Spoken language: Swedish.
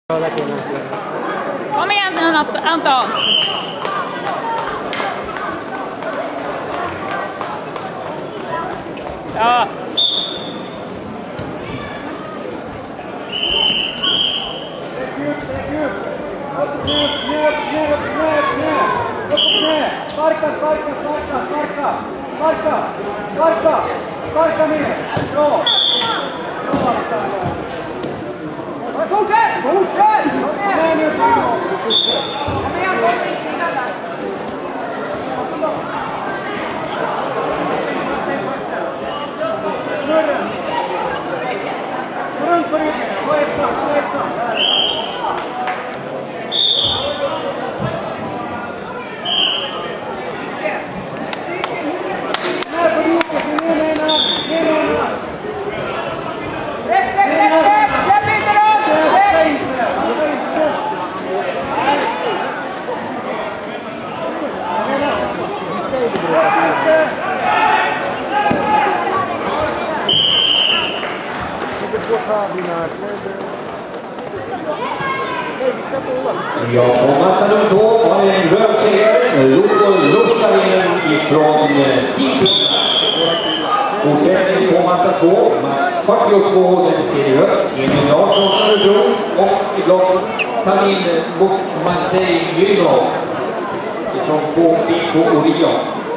Kom igen nu Anton! Ja! Sparka ner! Bra! Fortsätt! Kom igen! Snurren! Runt på ryggen! Ta ett snabbt! Ja, på mattan nummer 2 har vi en röd seger. Loco Lustarin ifrån Tingsryd. Fortsättning på matta 2, match 42, den ser i rött. Emil Larsson Örebro och i block Tamin Mokmantej Gylov ifrån KBK Orion.